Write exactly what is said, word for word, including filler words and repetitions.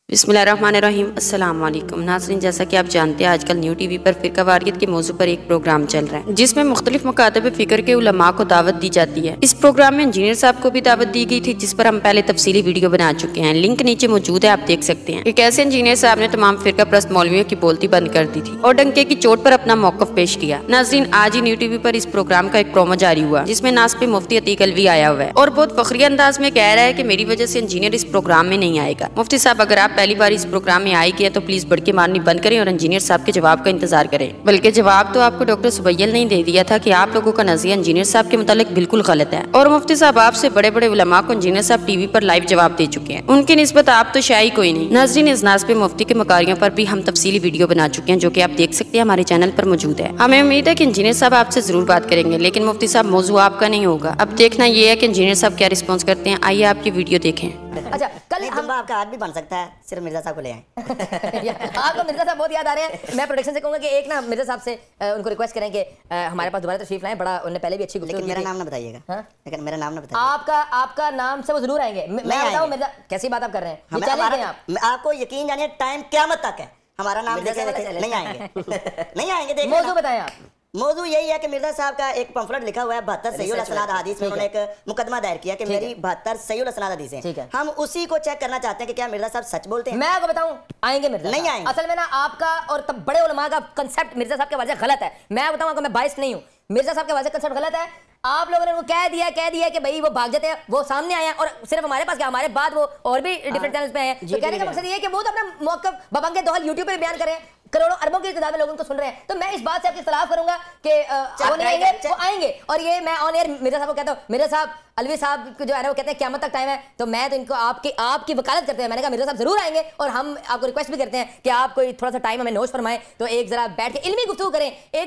बिस्मिल्लाहिर्रहमानिर्रहीम। अस्सलाम वालेकुम नाज़रीन, जैसा कि आप जानते हैं आजकल न्यू टी वी पर फ़िरका वारियत के मौजू पर एक प्रोग्राम चल रहा है जिसमें मुख्तलिफ मकातब फ़िक्र के उलमा को दावत दी जाती है। इस प्रोग्राम में इंजीनियर साहब को भी दावत दी गई थी, जिस पर हम पहले तफसीली वीडियो बना चुके हैं। लिंक नीचे मौजूद है, आप देख सकते हैं कि कैसे इंजीनियर साहब ने तमाम फ़िरका परस्त मौलवियों की बोलती बंद कर दी थी और डंके की चोट पर अपना मौक़िफ़ पेश किया। नाज़रीन, आज ही न्यू टी वी पर इस प्रोग्राम का एक प्रोमो जारी हुआ जिसमें नास्ब मुफ्ती अतीक अलवी आया हुआ है और बहुत फखरी अंदाज में कह रहा है कि मेरी वजह से इंजीनियर इस प्रोग्राम में नहीं आएगा। मुफ्ती साहब, अगर आप पहली बार इस प्रोग्राम में आई किया तो प्लीज बढ़ के मारनी बंद करें और इंजीनियर साहब के जवाब का इंतजार करें। बल्कि जवाब तो आपको डॉक्टर सुबैयल ने दे दिया था कि आप लोगों का नजरिया इंजीनियर साहब के मुतालिक बिल्कुल गलत है और मुफ्ती साहब आपसे बड़े बड़े उलमा को इंजीनियर साहब टीवी पर लाइव जवाब दे चुके हैं। उनकी निस्बत आप तो शायद कोई नहीं। नाज़रीन, इस नाज़ पे मुफ्ती के मकारियों पर भी हम तफसीली वीडियो बना चुके हैं जो कि आप देख सकते हैं, हमारे चैनल पर मौजूद है। हमें उम्मीद है कि इंजीनियर साहब आपसे जरूर बात करेंगे, लेकिन मुफ्ती साहब मौजू आपका नहीं होगा। अब देखना ये है कि इंजीनियर साहब क्या रिस्पॉन्स करते हैं। आइए आपकी वीडियो देखें। अच्छा, कल हम आपका हाथ भी बन सकता है, सिर्फ मिर्जा साहब को ले आए। आपको मिर्जा साहब बहुत याद आ रहे हैं। मैं प्रोडक्शन से कहूंगा कि एक ना मिर्जा साहब से उनको रिक्वेस्ट करें कि हमारे पास दोबारा तशरीफ लाएं। बड़ा उन्होंने पहले भी अच्छी गुफ्तगू की। लेकिन मेरा नाम ना बताइएगा। लेकिन मेरा नाम ना बताइएगा। आपका आपका नाम से वो जरूर आएंगे। मैं बताऊं मिर्जा, कैसी बात आप कर रहे हैं? ये चैलेंज है आप। आपको यकीन जानिए टाइम क़यामत तक है, हमारा नाम लेके नहीं आएंगे। नहीं आएंगे। देखिए मौजू बताएं आप। मौजू यही है कि मिर्जा साहब का एक पंफलेट लिखा हुआ है बहत्तर सही असनाद हदीस में। उन्होंने एक मुकदमा दायर किया कि मेरी बहत्तर सही असनाद हदीस है। हम उसी को चेक करना चाहते हैं कि क्या मिर्जा साहब सच बोलते हैं। मैं आपको बताऊं, आएंगे मिर्जा नहीं आएंगे। असल में ना आपका और तब बड़े उलमा का कंसेप्ट मिर्जा साहब के वजह गलत है। मैं बताऊं आपको, मैं बाइस नहीं हूं। मिर्जा साहब के वजह कंसेप्ट गलत है। आप लोगों ने वो कह दिया कह दिया कि भाई वो भाग जाते हैं, वो सामने आए हैं और सिर्फ हमारे पास क्या, हमारे बाद वो और भी डिफरेंट चैनल्स पे हैं। तो कहने का मकसद ये है कि वो तो अपना मौक़िफ़ बबंगे दोहल यूट्यूब पे बयान करें, करोड़ों अरबों की तादाद में लोग उनको सुन रहे हैं। तो मैं इस बात से आपके खिलाफ करूंगा कि वो नहीं आएंगे, वो आएंगे। और ये मैं ऑन एयर मिर्जा साहब को कहता हूँ, मिर्जा साहब अलवी साहब जो है ना वो कहते हैं क़यामत तक टाइम है, तो मैं तो इनको आपकी आपकी वकालत करते हैं। मैंने कहा मिर्जा साहब जरूर आएंगे और हम आपको रिक्वेस्ट भी करते हैं कि आप कोई थोड़ा सा टाइम हमें नोश फरमाएं, तो एक जरा बैठ के इल्मी गुफ्तगू करें। एक